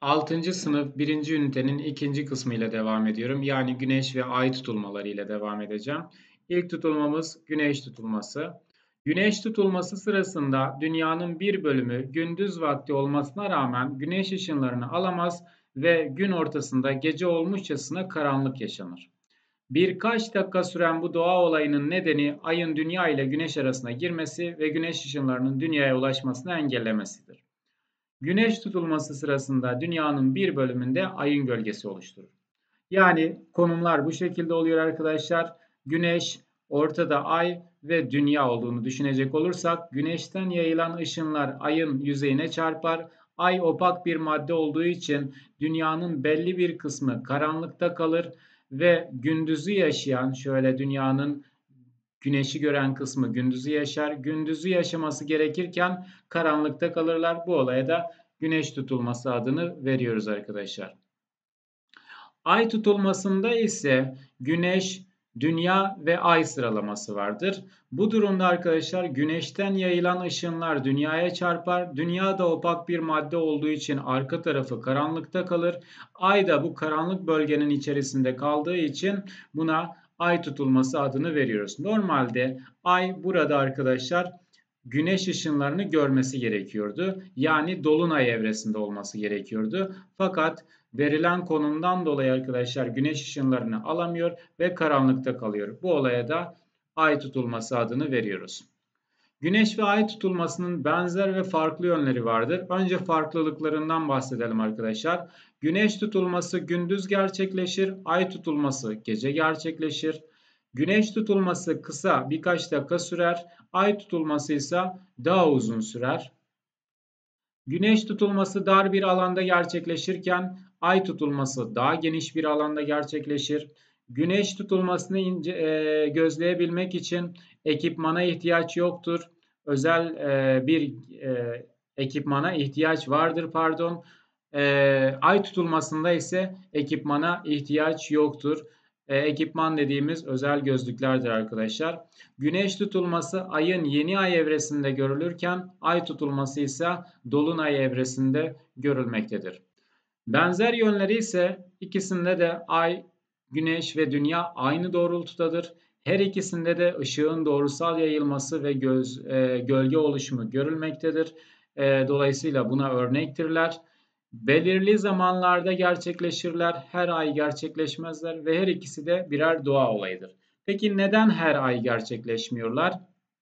6. sınıf 1. ünitenin 2. kısmı ile devam ediyorum. Yani güneş ve ay tutulmaları ile devam edeceğim. İlk tutulmamız güneş tutulması. Güneş tutulması sırasında dünyanın bir bölümü gündüz vakti olmasına rağmen güneş ışınlarını alamaz ve gün ortasında gece olmuşçasına karanlık yaşanır. Birkaç dakika süren bu doğa olayının nedeni ayın dünya ile güneş arasına girmesi ve güneş ışınlarının dünyaya ulaşmasını engellemesidir. Güneş tutulması sırasında dünyanın bir bölümünde ayın gölgesi oluşturur. Yani konumlar bu şekilde oluyor arkadaşlar. Güneş, ortada ay ve dünya olduğunu düşünecek olursak güneşten yayılan ışınlar ayın yüzeyine çarpar. Ay opak bir madde olduğu için dünyanın belli bir kısmı karanlıkta kalır ve gündüzü yaşayan şöyle dünyanın güneşi gören kısmı gündüzü yaşar. Gündüzü yaşaması gerekirken karanlıkta kalırlar. Bu olaya da güneş tutulması adını veriyoruz arkadaşlar. Ay tutulmasında ise güneş, dünya ve ay sıralaması vardır. Bu durumda arkadaşlar güneşten yayılan ışınlar dünyaya çarpar. Dünya da opak bir madde olduğu için arka tarafı karanlıkta kalır. Ay da bu karanlık bölgenin içerisinde kaldığı için buna ay tutulması adını veriyoruz. Normalde ay burada arkadaşlar güneş ışınlarını görmesi gerekiyordu. Yani dolunay evresinde olması gerekiyordu. Fakat verilen konumdan dolayı arkadaşlar güneş ışınlarını alamıyor ve karanlıkta kalıyor. Bu olaya da ay tutulması adını veriyoruz. Güneş ve ay tutulmasının benzer ve farklı yönleri vardır. Önce farklılıklarından bahsedelim arkadaşlar. Güneş tutulması gündüz gerçekleşir, ay tutulması gece gerçekleşir. Güneş tutulması kısa birkaç dakika sürer, ay tutulması ise daha uzun sürer. Güneş tutulması dar bir alanda gerçekleşirken ay tutulması daha geniş bir alanda gerçekleşir. Güneş tutulmasını gözleyebilmek için ekipmana ihtiyaç yoktur. Özel bir ekipmana ihtiyaç vardır, pardon. Ay tutulmasında ise ekipmana ihtiyaç yoktur. Ekipman dediğimiz özel gözlüklerdir arkadaşlar. Güneş tutulması ayın yeni ay evresinde görülürken ay tutulması ise dolunay evresinde görülmektedir. Benzer yönleri ise ikisinde de ay, güneş ve dünya aynı doğrultudadır. Her ikisinde de ışığın doğrusal yayılması ve gölge oluşumu görülmektedir. Dolayısıyla buna örnektirler. Belirli zamanlarda gerçekleşirler, her ay gerçekleşmezler ve her ikisi de birer doğa olayıdır. Peki neden her ay gerçekleşmiyorlar?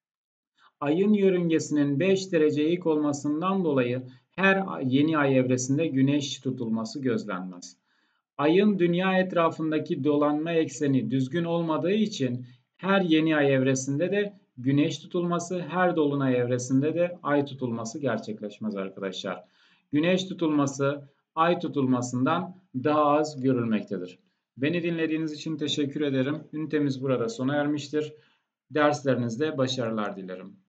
Ayın yörüngesinin 5 derece eğik olmasından dolayı her yeni ay evresinde güneş tutulması gözlenmez. Ayın dünya etrafındaki dolanma ekseni düzgün olmadığı için her yeni ay evresinde de güneş tutulması, her dolunay evresinde de ay tutulması gerçekleşmez arkadaşlar. Güneş tutulması ay tutulmasından daha az görülmektedir. Beni dinlediğiniz için teşekkür ederim. Ünitemiz burada sona ermiştir. Derslerinizde başarılar dilerim.